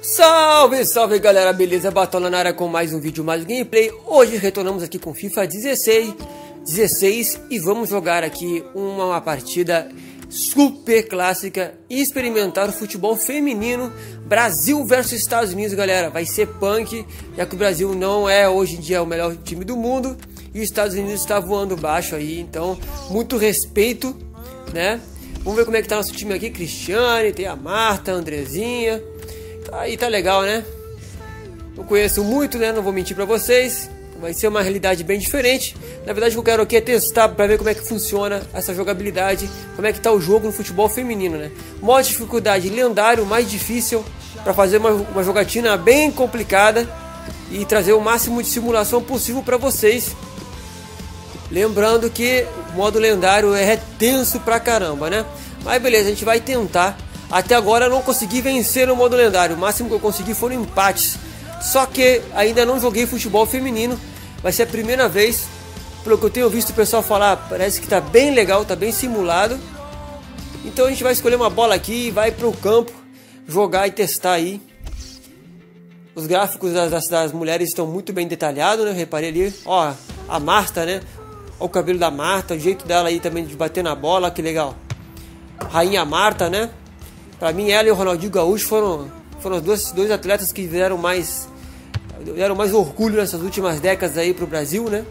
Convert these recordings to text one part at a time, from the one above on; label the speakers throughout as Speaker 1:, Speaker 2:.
Speaker 1: Salve, salve galera, beleza? Batola na área com mais um vídeo, mais um gameplay. Hoje retornamos aqui com FIFA 16 e vamos jogar aqui uma partida super clássica e experimentar o futebol feminino Brasil versus Estados Unidos, galera. Vai ser punk, já que o Brasil não é hoje em dia o melhor time do mundo e os Estados Unidos está voando baixo aí, então muito respeito, né? Vamos ver como é que tá nosso time aqui. Cristiane, tem a Marta, a Andrezinha. Aí tá legal, né? Não conheço muito, né? Não vou mentir pra vocês. Vai ser uma realidade bem diferente. Na verdade, o que eu quero aqui é testar pra ver como é que funciona essa jogabilidade, como é que tá o jogo no futebol feminino, né? Modo de dificuldade lendário, mais difícil, pra fazer uma jogatina bem complicada e trazer o máximo de simulação possível pra vocês. Lembrando que o modo lendário é tenso pra caramba, né? Mas beleza, a gente vai tentar. Até agora eu não consegui vencer no modo lendário. O máximo que eu consegui foram empates. Só que ainda não joguei futebol feminino. Vai ser a primeira vez. Pelo que eu tenho visto o pessoal falar, parece que tá bem legal, tá bem simulado. Então a gente vai escolher uma bola aqui e vai pro campo jogar e testar aí. Os gráficos das mulheres estão muito bem detalhados, né? Eu reparei ali, ó, a Marta, né? Ó, o cabelo da Marta, o jeito dela aí também de bater na bola, que legal. Rainha Marta, né? Pra mim, ela e o Ronaldinho Gaúcho foram os dois atletas que deram mais orgulho nessas últimas décadas aí pro Brasil, né?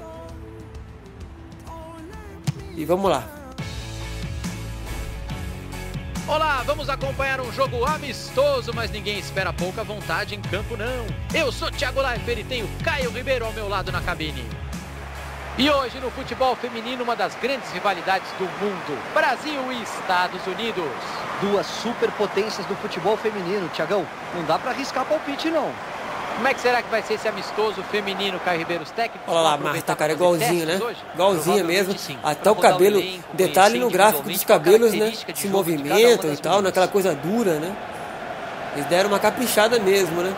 Speaker 1: E vamos lá.
Speaker 2: Olá, vamos acompanhar um jogo amistoso, mas ninguém espera pouca vontade em campo, não. Eu sou Thiago Leifert e tenho Caio Ribeiro ao meu lado na cabine. E hoje no futebol feminino, uma das grandes rivalidades do mundo, Brasil e Estados Unidos.
Speaker 3: Duas superpotências do futebol feminino, Thiagão. Não dá pra arriscar palpite, não.
Speaker 2: Como é que será que vai ser esse amistoso feminino, Caio Ribeiro? Os técnicos?
Speaker 1: Olha lá, a Marta, cara, igualzinho, né? Igualzinha mesmo.
Speaker 2: Sim.
Speaker 1: Até o cabelo, detalhe no gráfico dos cabelos, né? Se movimentam e tal, naquela coisa dura, né? Eles deram uma caprichada mesmo, né?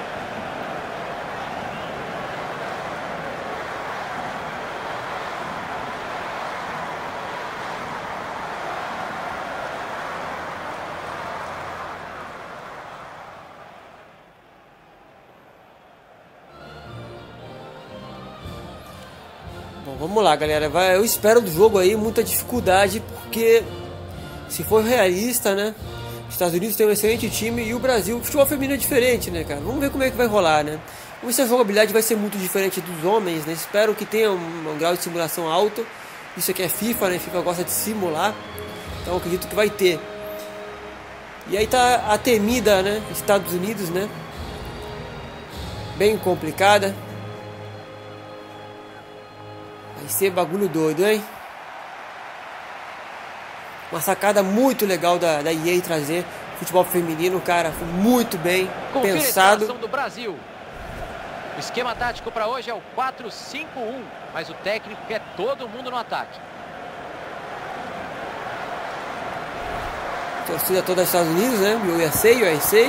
Speaker 1: Bom, vamos lá, galera. Eu espero do jogo aí muita dificuldade, porque se for realista, né? Os Estados Unidos tem um excelente time e o Brasil, o futebol feminino é diferente, né, cara? Vamos ver como é que vai rolar, né? Vamos ver se a jogabilidade vai ser muito diferente dos homens, né? Espero que tenha um grau de simulação alto. Isso aqui é FIFA, né? FIFA gosta de simular, então acredito que vai ter. E aí tá a temida, né? Estados Unidos, né? Bem complicada. Vai ser bagulho doido, hein? Uma sacada muito legal da EA trazer futebol feminino, cara. Foi muito bem pensado.
Speaker 2: Do Brasil. O esquema tático para hoje é o 4-5-1, mas o técnico quer todo mundo no ataque.
Speaker 1: Torcida toda dos Estados Unidos, né? USA.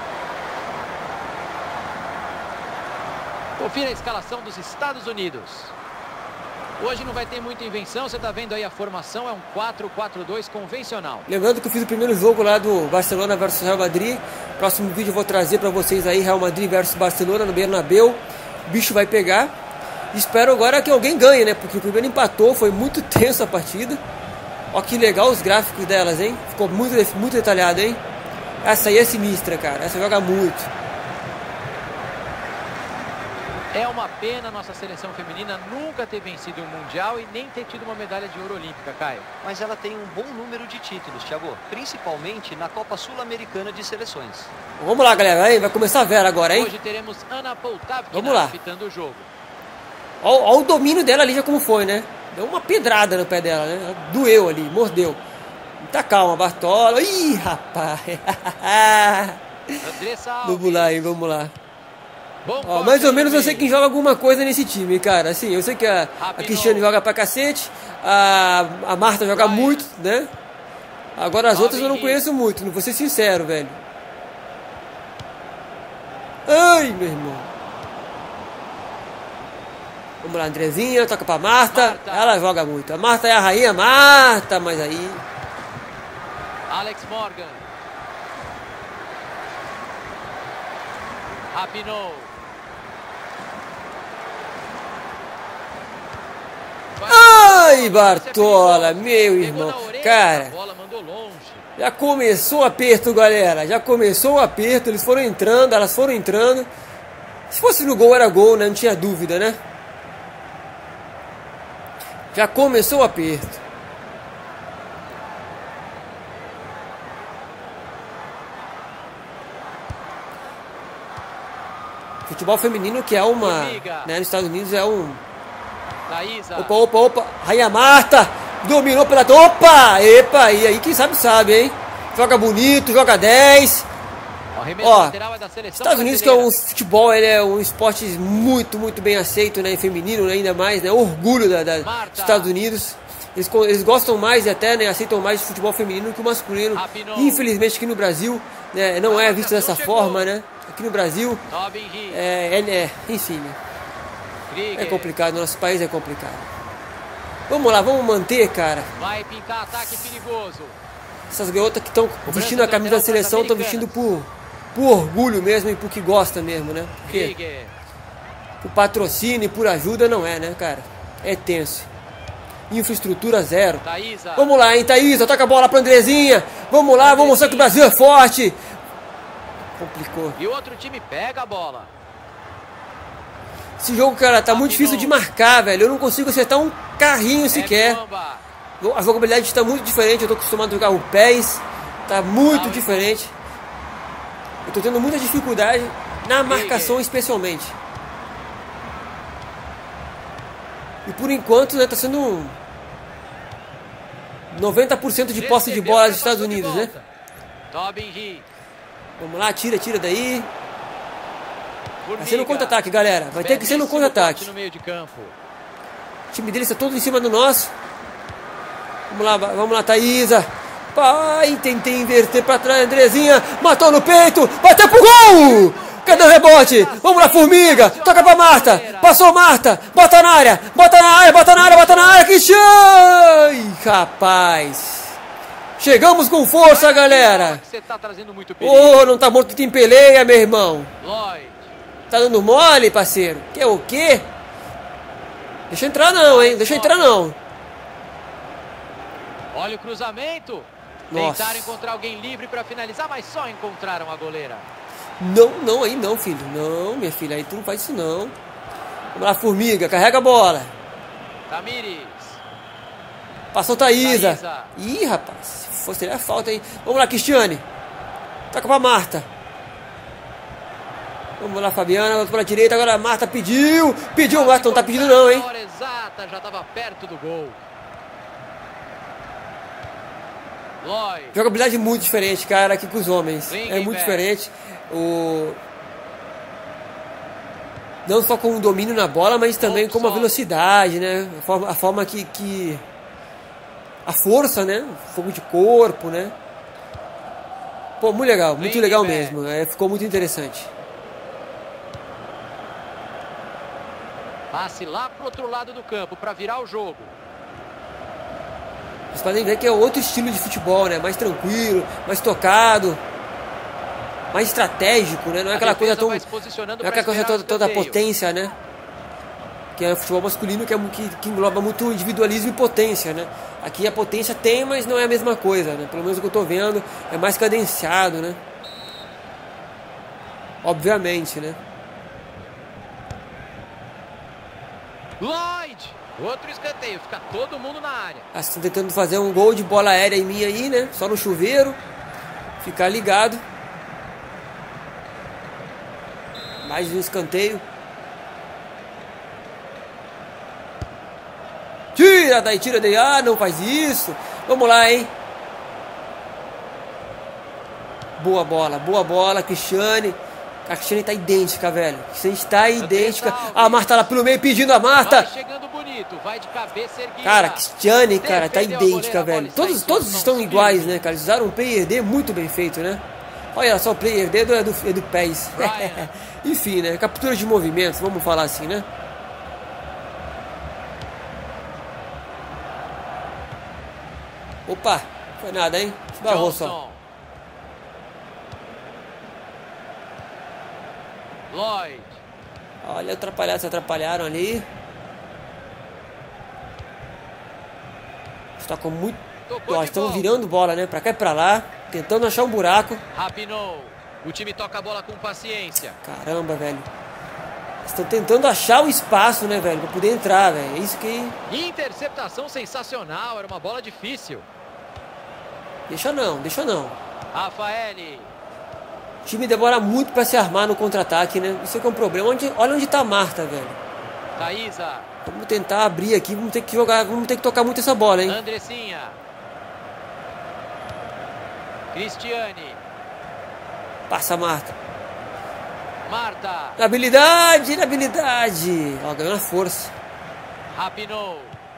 Speaker 2: Confira a escalação dos Estados Unidos. Hoje não vai ter muita invenção, você tá vendo aí a formação, é um 4-4-2 convencional.
Speaker 1: Lembrando que eu fiz o primeiro jogo lá do Barcelona versus Real Madrid. Próximo vídeo eu vou trazer pra vocês aí Real Madrid versus Barcelona no Bernabéu. O bicho vai pegar. Espero agora que alguém ganhe, né? Porque o primeiro empatou, foi muito tenso a partida. Ó que legal os gráficos delas, hein? Ficou muito detalhado, hein? Essa aí é sinistra, cara. Essa joga muito.
Speaker 2: É uma pena a nossa seleção feminina nunca ter vencido um Mundial e nem ter tido uma medalha de ouro olímpica, Caio.
Speaker 3: Mas ela tem um bom número de títulos, Thiago. Principalmente na Copa Sul-Americana de Seleções.
Speaker 1: Vamos lá, galera. Vai começar a Vera agora, hein?
Speaker 2: Hoje teremos Ana
Speaker 1: Poltavkina
Speaker 2: apitando o jogo.
Speaker 1: Ó o domínio dela ali já como foi, né? Deu uma pedrada no pé dela, né? Doeu ali, mordeu. Tá calma, Bartola. Ih, rapaz. Vamos lá, hein? Vamos lá. Ó, mais ou menos eu sei quem joga alguma coisa nesse time, cara. Assim, eu sei que a Cristiane joga pra cacete, a Marta joga muito, né? Agora as outras eu não conheço muito, não vou ser sincero, velho. Ai, meu irmão. Vamos lá, Andrezinha, toca pra Marta. Ela joga muito. A Marta é a rainha, Marta, mas aí...
Speaker 2: Alex Morgan. Rapinou.
Speaker 1: Ai, Bartola, meu irmão. Cara,
Speaker 2: A bola mandou longe.
Speaker 1: já começou o aperto, galera. Já começou o aperto. Eles foram entrando, elas foram entrando. Se fosse no gol, era gol, né? Não tinha dúvida, né? Já começou o aperto. Futebol feminino que é uma... né, nos Estados Unidos é um...
Speaker 2: Thaísa.
Speaker 1: Opa. Rainha Marta. Dominou pela... Opa! Epa! E aí quem sabe, hein? Joga bonito, joga 10. Ó, Estados Unidos, que é um futebol, ele é um esporte muito bem aceito, né, feminino, né, ainda mais, né, orgulho dos Estados Unidos. Eles gostam mais e até, né, aceitam mais o futebol feminino que o masculino. Infelizmente aqui no Brasil, né, não é visto dessa forma, né? Aqui no Brasil, enfim, né, é complicado, nosso país é complicado. Vamos lá, vamos manter, cara.
Speaker 2: Vai pintar ataque perigoso.
Speaker 1: Essas garotas que estão vestindo a camisa da seleção estão vestindo por orgulho mesmo e por que gosta mesmo, né? Porque por patrocínio e por ajuda não é, né, cara? É tenso. Infraestrutura zero.
Speaker 2: Thaísa.
Speaker 1: Vamos lá, hein, Thaísa, toca a bola pra Andrezinha. Vamos lá, vamos mostrar que o Brasil é forte. Complicou.
Speaker 2: E o outro time pega a bola.
Speaker 1: Esse jogo, cara, tá muito difícil de marcar, velho. Eu não consigo acertar um carrinho sequer. A jogabilidade está muito diferente. Eu tô acostumado a jogar com pés. Tá muito diferente. Eu tô tendo muita dificuldade na marcação, especialmente. E por enquanto, né, tá sendo um 90% de posse de bola dos Estados Unidos, né? Vamos lá, tira daí. Vai ser no contra-ataque, galera. Vai ter que ser no contra-ataque. O time deles está todo em cima do nosso. Vamos lá, Thaísa. Pai, tentei inverter para trás, Andrezinha. Matou no peito. Bateu pro gol. Cadê o rebote? Vamos lá, Formiga. Toca pra Marta. Passou Marta. Bota na área. Bota na área. Que ai, rapaz. Chegamos com força, galera. Oh, não tá morto, tem peleia, meu irmão. Tá dando mole, parceiro? Que é o quê? Deixa eu entrar não, hein? Deixa eu entrar não.
Speaker 2: Olha o cruzamento.
Speaker 1: Nossa.
Speaker 2: Tentaram encontrar alguém livre para finalizar, mas só encontraram a goleira.
Speaker 1: Não, aí não, filho. Não, minha filha, aí tu não faz isso não. Vamos lá, Formiga, carrega a bola.
Speaker 2: Tamires.
Speaker 1: Passou Thaísa. Ih, rapaz, se fosse a falta aí. Vamos lá, Cristiane. Toca pra Marta. Vamos lá, Fabiana, volta pra direita, agora a Marta pediu, Marta não tá pedindo não, hein?
Speaker 2: Na hora exata, já tava perto do gol. Lloyd.
Speaker 1: Jogabilidade muito diferente, cara, aqui com os homens. É muito diferente. Não só com o domínio na bola, mas também com a velocidade, né? A forma que... A força, né? Fogo de corpo, né? Pô, muito legal mesmo. Ficou muito interessante.
Speaker 2: Passe lá pro outro lado do campo para virar o jogo.
Speaker 1: Vocês podem ver que é outro estilo de futebol, né? Mais tranquilo, mais tocado, mais estratégico, né? Não é aquela coisa tão... Não é aquela coisa toda potência, né? Que é o futebol masculino que engloba muito individualismo e potência, né? Aqui a potência tem, mas não é a mesma coisa, né? Pelo menos o que eu tô vendo é mais cadenciado, né? Obviamente, né?
Speaker 2: Lloyd, outro escanteio, fica todo mundo na área.
Speaker 1: Estão tentando fazer um gol de bola aérea em mim aí, né? Só no chuveiro. Ficar ligado. Mais um escanteio. Tira daí. Ah, não faz isso. Vamos lá, hein? Boa bola, Cristiane. A Cristiane tá idêntica, velho. A Cristiane está idêntica. A Marta lá pelo meio pedindo a Marta.
Speaker 2: Vai chegando bonito, vai de cabeça erguida.
Speaker 1: Cara, a Cristiane, cara, tá idêntica, velho. Todos estão iguais, né, cara? Eles usaram um player D muito bem feito, né? Olha só, o player D é do PES. Enfim, né? Captura de movimentos, vamos falar assim, né? Opa, foi nada, hein? Esbarrou só.
Speaker 2: Lloyd.
Speaker 1: Olha, se atrapalharam ali. Está com muito... Ó, estão virando bola, né? Pra cá e pra lá. Tentando achar um buraco.
Speaker 2: Rapinoe. O time toca a bola com paciência.
Speaker 1: Caramba, velho. Estão tentando achar o espaço, né, velho? Pra poder entrar, velho. É isso que...
Speaker 2: Interceptação sensacional. Era uma bola difícil.
Speaker 1: Deixa não.
Speaker 2: Rafaeli.
Speaker 1: O time demora muito pra se armar no contra-ataque, né? Isso é que é um problema. Olha onde tá a Marta, velho.
Speaker 2: Thaísa.
Speaker 1: Vamos tentar abrir aqui. Vamos ter que jogar. Vamos ter que tocar muito essa bola, hein?
Speaker 2: Andressinha. Cristiane.
Speaker 1: Passa a Marta.
Speaker 2: Marta.
Speaker 1: Na habilidade. Ó, ganhou na força.
Speaker 2: Rapinoe.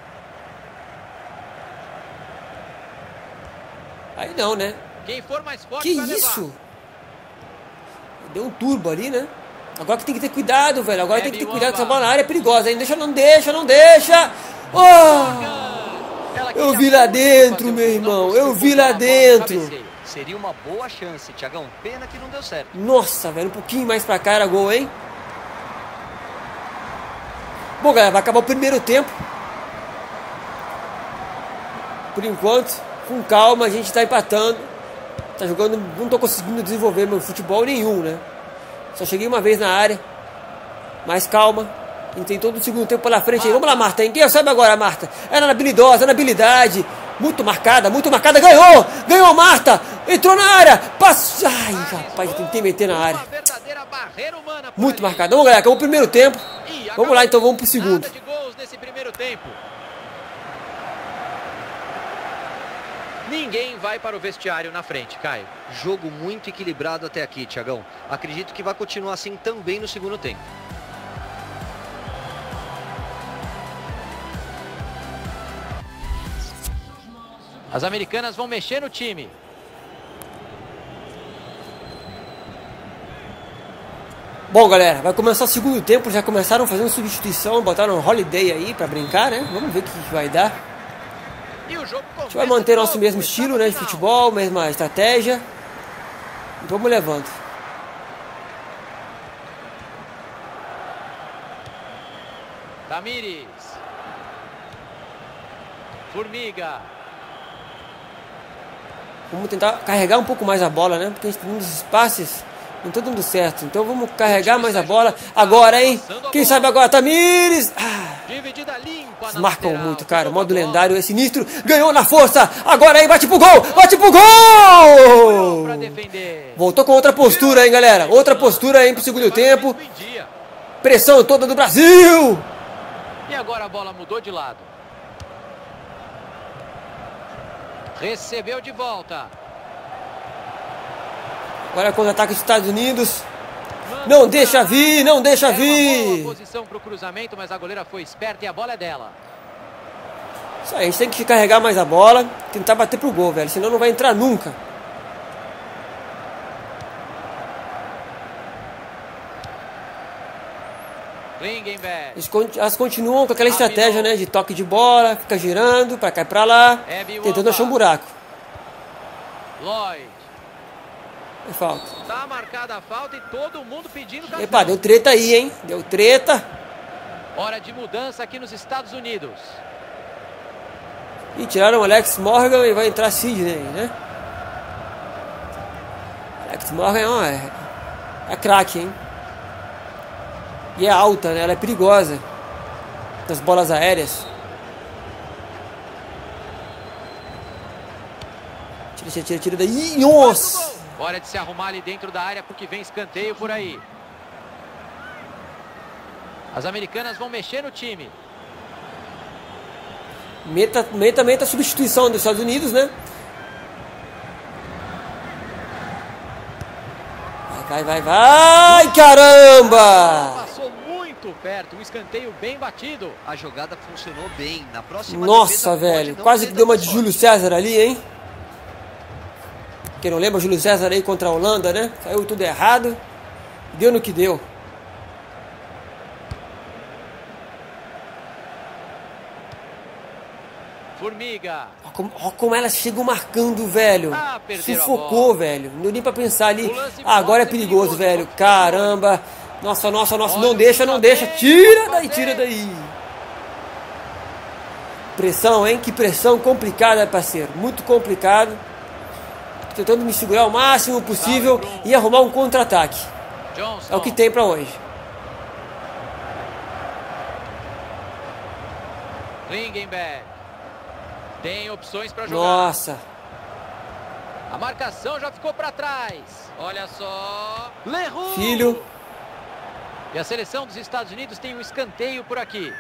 Speaker 1: Aí não, né?
Speaker 2: Quem for mais forte
Speaker 1: Que
Speaker 2: vai
Speaker 1: isso?
Speaker 2: levar.
Speaker 1: Deu um turbo ali, né? Agora que tem que ter cuidado, velho. Agora tem que ter
Speaker 2: Biomba.
Speaker 1: cuidado com essa bola na área. É perigosa, hein? Não deixa. Oh! Eu vi lá dentro, meu irmão. Eu vi lá dentro.
Speaker 3: Seria uma boa chance, Thiagão. Pena que não deu certo.
Speaker 1: Nossa, velho. Um pouquinho mais pra cá era gol, hein? Bom, galera, vai acabar o primeiro tempo. Por enquanto, com calma, a gente tá empatando. Tá jogando, não tô conseguindo desenvolver meu futebol nenhum, né? Só cheguei uma vez na área. Mais calma. A gente tem todo o segundo tempo pela frente aí. Vamos lá, Marta, hein? Quem sabe agora, Marta? Era na habilidosa, na habilidade. Muito marcada. Ganhou, Marta. Entrou na área. Passa. Ai, rapaz, eu tentei meter na área. Muito marcada. Vamos, galera, acabou o primeiro tempo. Vamos lá, então, vamos pro segundo.
Speaker 2: Nada de gols nesse primeiro tempo. Ninguém vai para o vestiário na frente, Caio.
Speaker 3: Jogo muito equilibrado até aqui, Thiagão. Acredito que vai continuar assim também no segundo tempo.
Speaker 2: As americanas vão mexer no time.
Speaker 1: Bom, galera, vai começar o segundo tempo. Já começaram fazendo substituição. Botaram um Holiday aí pra brincar, né? Vamos ver o que vai dar.
Speaker 2: E o jogo
Speaker 1: A gente vai manter nosso mesmo estilo, né, de futebol, mesma estratégia. E vamos levando.
Speaker 2: Tamires. Formiga.
Speaker 1: Vamos tentar carregar um pouco mais a bola, né? Porque a gente tem uns espaços, não tá dando certo. Então vamos carregar mais a bola. Agora, hein? Quem sabe agora? Tamires!
Speaker 2: Dividida limpa.
Speaker 1: Eles marcam muito, cara. O modo lendário é sinistro. Ganhou na força. Agora, hein? Bate pro gol! Voltou com outra postura, hein, galera? Outra postura, hein, pro segundo tempo. Pressão toda do Brasil!
Speaker 2: E agora a bola mudou de lado. Recebeu de volta.
Speaker 1: Agora é contra-ataque dos Estados Unidos. Não deixa vir, não deixa vir.
Speaker 2: Uma boa posição para o cruzamento, mas a goleira foi esperta e a bola é dela.
Speaker 1: Isso aí, a gente tem que carregar mais a bola, tentar bater pro gol, velho, senão não vai entrar nunca. Elas continuam com aquela estratégia, né, de toque de bola, fica girando pra cá e pra lá, tentando achar um buraco.
Speaker 2: Lloyd.
Speaker 1: É falta.
Speaker 2: Tá marcada a falta e todo mundo pedindo cartão.
Speaker 1: Epa, deu treta aí, hein? Deu treta.
Speaker 2: Hora de mudança aqui nos Estados Unidos.
Speaker 1: E tiraram o Alex Morgan e vai entrar Sidney, né? Alex Morgan é craque, hein? E é alta, né? Ela é perigosa nas bolas aéreas. Tira daí. Nossa!
Speaker 2: Hora de se arrumar ali dentro da área porque vem escanteio por aí. As americanas vão mexer no time.
Speaker 1: Meta a substituição dos Estados Unidos, né? Vai, caramba!
Speaker 2: Passou muito perto, um escanteio bem batido.
Speaker 3: A jogada funcionou bem. Na próxima
Speaker 1: Nossa, velho, quase que deu uma de Júlio César ali, hein? Quem não lembra, Júlio César aí contra a Holanda, né? Saiu tudo errado. Deu no que deu.
Speaker 2: Formiga.
Speaker 1: Olha como ela chegou marcando, velho. Sufocou, velho. Não deu nem pra pensar ali. Agora é perigoso, velho. Caramba. Nossa, nossa, nossa, não deixa, não deixa. Tira daí, tira daí. Pressão, hein? Que pressão complicada, parceiro. Muito complicado. Tentando me segurar o máximo possível e arrumar um contra-ataque. É o que tem pra hoje.
Speaker 2: Klingenberg. Tem opções pra jogar.
Speaker 1: Nossa.
Speaker 2: A marcação já ficou pra trás. Olha só. Leroux.
Speaker 1: Filho.
Speaker 2: E a seleção dos Estados Unidos tem um escanteio por aqui.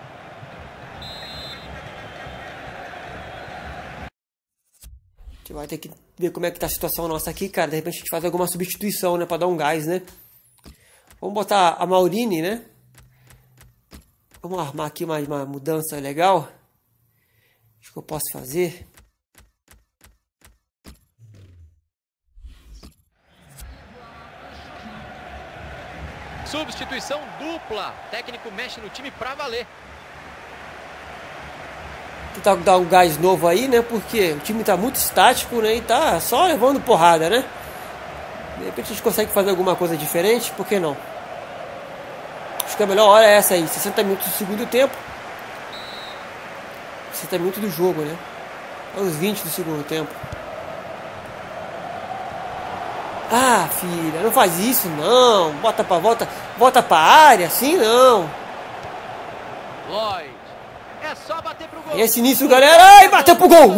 Speaker 1: A gente vai ter que ver como é que tá a situação nossa aqui, cara. De repente a gente faz alguma substituição, né? Pra dar um gás, né? Vamos botar a Maurini, né? Vamos armar aqui uma mudança legal. Acho que eu posso fazer.
Speaker 2: Substituição dupla. O técnico mexe no time pra valer.
Speaker 1: Tentar dar um gás novo aí, né? Porque o time tá muito estático, né? E tá só levando porrada, né? De repente a gente consegue fazer alguma coisa diferente, por que não? Acho que a melhor hora é essa aí, 60 minutos do segundo tempo. 60 minutos do jogo, né? É uns 20 do segundo tempo. Ah, filha, não faz isso não. Volta pra área, assim não.
Speaker 2: Lloyd. É só bater pro gol.
Speaker 1: E esse início, galera. Ai, bateu pro gol.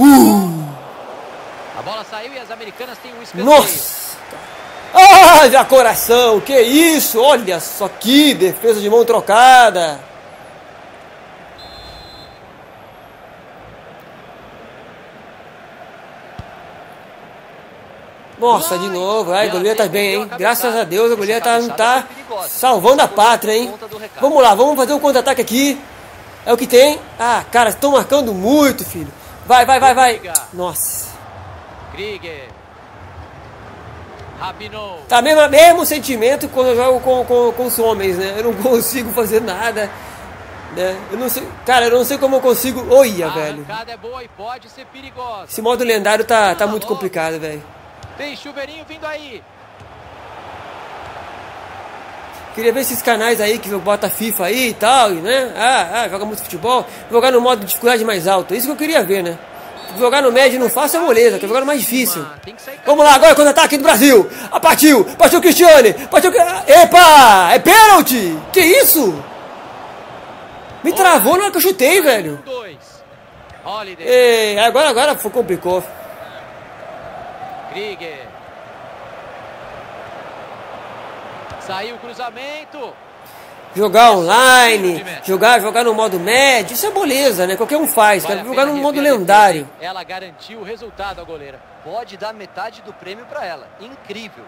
Speaker 2: A bola saiu e as americanas têm um escanteio.
Speaker 1: Nossa. Ai, já coração. Que isso? Olha só que defesa de mão trocada. Nossa, de novo. Ai, o goleiro tá bem, hein? Graças a Deus, o goleiro tá salvando a pátria, hein? Vamos lá, vamos fazer um contra-ataque aqui. É o que tem. Ah, cara, estão marcando muito, filho. Vai. Nossa.
Speaker 2: Krieger. Rabinou.
Speaker 1: Tá mesmo sentimento quando eu jogo com os homens, né? Eu não consigo fazer nada, né? Eu não sei, cara, eu não sei como eu consigo. Olha, velho.
Speaker 2: A arrancada é boa e pode ser perigosa.
Speaker 1: Esse modo lendário tá muito complicado, velho.
Speaker 2: Tem chuveirinho vindo aí.
Speaker 1: Queria ver esses canais aí que bota FIFA aí e tal, né? Joga muito futebol. Jogar no modo de dificuldade mais alto. Isso que eu queria ver, né? Jogar no médio não fácil é moleza, quer jogar no mais difícil. Vamos lá, agora contra-ataque do Brasil. Partiu o Cristiane. Epa! É pênalti! Que isso? Me travou na hora que eu chutei, velho. Ei, agora complicou.
Speaker 2: Krieger. Saiu o cruzamento.
Speaker 1: Jogar online, jogar no modo médio, isso é moleza, né? Qualquer um faz, cara. Jogar no modo lendário.
Speaker 2: Ela garantiu o resultado, a goleira.
Speaker 3: Pode dar metade do prêmio para ela. Incrível.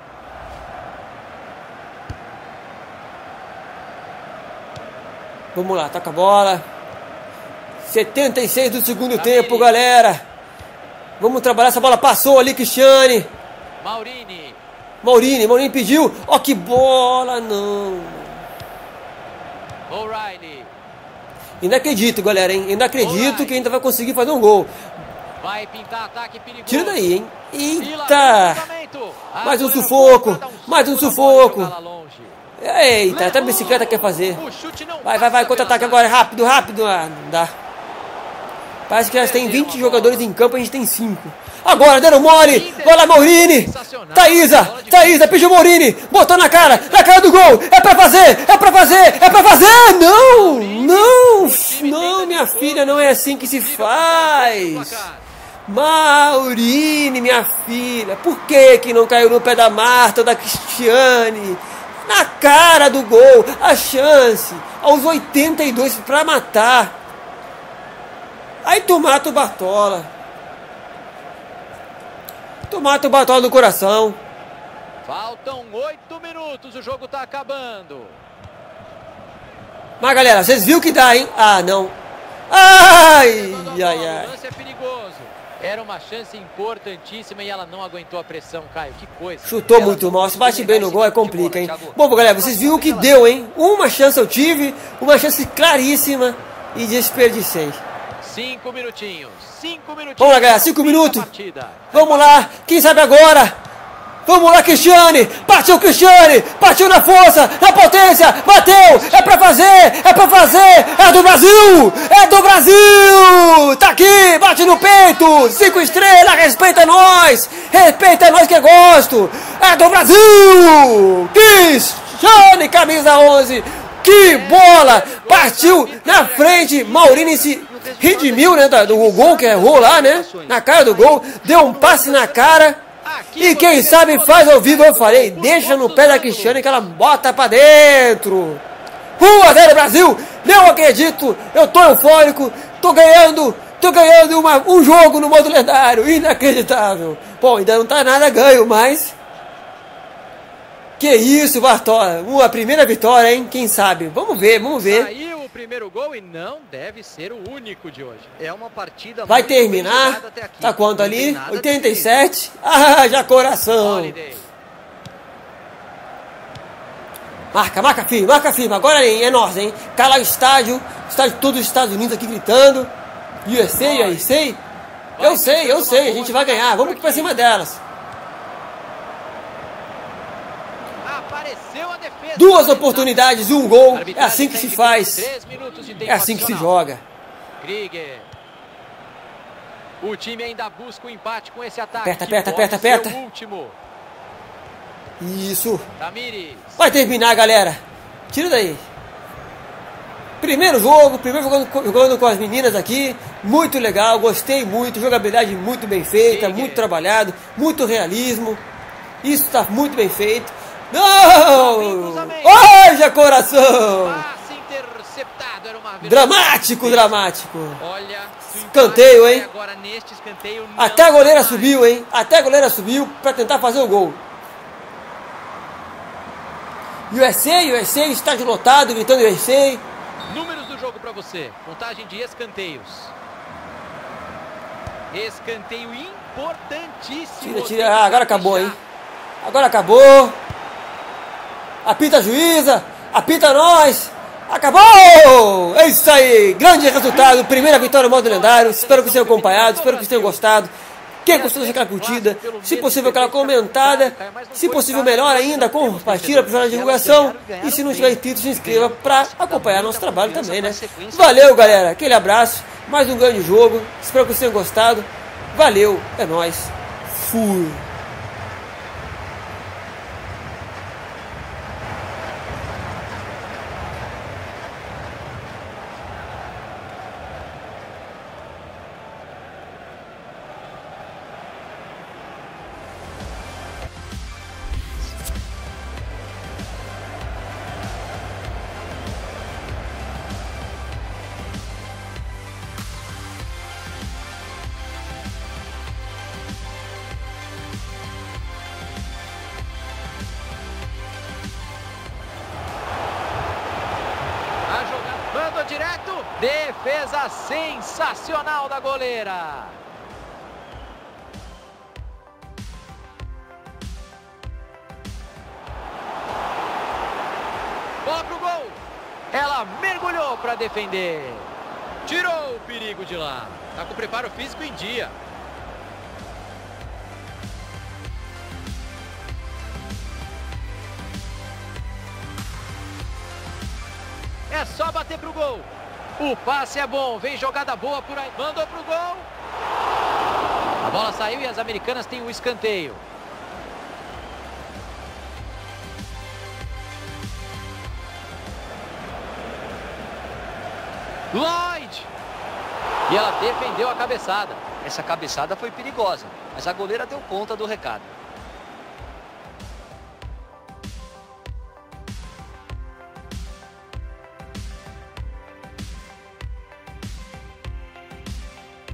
Speaker 1: Vamos lá, toca a bola. 76 do segundo tempo, galera. Vamos trabalhar essa bola. Passou ali, Cristiane. Maurini pediu. Ó, que bola, não.
Speaker 2: O'Reilly.
Speaker 1: Ainda acredito, galera, hein? Ainda acredito que ainda vai conseguir fazer um gol.
Speaker 2: Vai pintar ataque perigoso.
Speaker 1: Tira daí, hein? Eita! Mais um sufoco. Eita, até a bicicleta quer fazer. Vai, contra-ataque agora. Rápido. Ah, não dá. Parece que elas têm 20 jogadores em campo, a gente tem 5. Agora, deram mole. Vai lá, Maurini. Thaísa, pediu Maurini. Botou na cara do gol. É pra fazer. Não, minha filha, não é assim que se faz. Maurini, minha filha. Por que não caiu no pé da Marta ou da Cristiane? Na cara do gol. A chance. Aos 82 pra matar. Aí tu mata o Bartola. Tu mata o Bartola do coração.
Speaker 2: Faltam 8 minutos, o jogo tá acabando.
Speaker 1: Mas galera, vocês viram que dá, hein? Ah, não. Ai.
Speaker 2: O lance é perigoso. Era uma chance importantíssima e ela não aguentou a pressão, Caio. Que coisa.
Speaker 1: Chutou muito mal. Se bate bem no gol, é complica, hein? Bom, galera, vocês viram o que deu, hein? Uma chance eu tive, uma chance claríssima e desperdicei.
Speaker 2: 5 minutinhos.
Speaker 1: Vamos lá, galera, 5 minutos. Vamos lá, quem sabe agora? Vamos lá, Cristiane! Partiu, Cristiane! Partiu na força, na potência! Bateu! É pra fazer! É pra fazer! É do Brasil! É do Brasil! Tá aqui! Bate no peito! 5 estrelas! Respeita nós! Respeita nós que eu gosto! É do Brasil! Cristiane, camisa 11! Que bola! Partiu na frente! Maurini se redimiu, né? Do gol que errou lá, né? Na cara do gol. Deu um passe na cara. E quem sabe faz ao vivo, eu falei, deixa no pé da Cristiane que ela bota pra dentro. 1-0 Brasil, não acredito, eu tô eufórico, tô ganhando um jogo no modo lendário, inacreditável. Bom, ainda não tá nada ganho, mas... Que isso, Bartola, uma primeira vitória, hein, quem sabe, vamos ver.
Speaker 2: Saiu o primeiro gol e não deve ser o único de hoje.
Speaker 3: É uma partida
Speaker 1: vai terminar, tá quanto ali? 87, ah, já coração.
Speaker 2: Holiday.
Speaker 1: Marca firme, agora é nós, hein, cala o estádio todos os Estados Unidos aqui gritando, USA, eu sei, a gente vai ganhar, vamos pra cima delas.
Speaker 2: Apareceu a defesa.
Speaker 1: 2 oportunidades, 1 gol, é assim que se faz, é assim que se joga.
Speaker 2: Krieger. O time ainda busca o empate com esse ataque.
Speaker 1: Aperta.
Speaker 2: O último.
Speaker 1: Isso.
Speaker 2: Tamires.
Speaker 1: Vai terminar, galera. Tira daí. Primeiro jogo jogando com as meninas aqui. Muito legal, gostei muito. Jogabilidade muito bem feita, muito trabalhado, muito realismo. Isso está muito bem feito. Não! Haja coração!
Speaker 2: Passe interceptado, era uma
Speaker 1: Dramático.
Speaker 2: Olha,
Speaker 1: escanteio, hein?
Speaker 2: Agora neste escanteio
Speaker 1: até a goleira subiu, hein? Até a goleira subiu para tentar fazer o gol. USA, estádio lotado, gritando USA.
Speaker 2: Números do jogo para você. Contagem de escanteios. Escanteio importantíssimo.
Speaker 1: Tira. Ah, agora acabou, hein? Agora acabou. Apita a juíza, apita nós. Acabou! É isso aí, grande resultado, primeira vitória no modo lendário. Espero que vocês tenham acompanhado, espero que vocês tenham gostado. Quem gostou, deixa aquela curtida, se possível aquela comentada, se possível melhor ainda, compartilha para a divulgação. E se não tiver inscrito, se inscreva para acompanhar nosso trabalho também, né? Valeu, galera, aquele abraço, mais um grande jogo, espero que vocês tenham gostado. Valeu, é nóis, fui!
Speaker 2: Mandou direto. Defesa sensacional da goleira. Bola pro gol. Ela mergulhou para defender. Tirou o perigo de lá. Tá com o preparo físico em dia. É só bater pro gol. O passe é bom, vem jogada boa por aí. Mandou pro gol. A bola saiu e as americanas têm um escanteio. Lloyd. E ela defendeu a cabeçada.
Speaker 3: Essa cabeçada foi perigosa, mas a goleira deu conta do recado.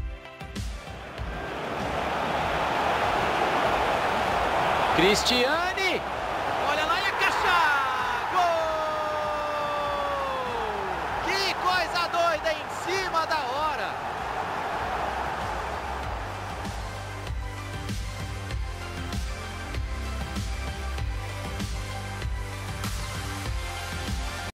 Speaker 2: Cristiane.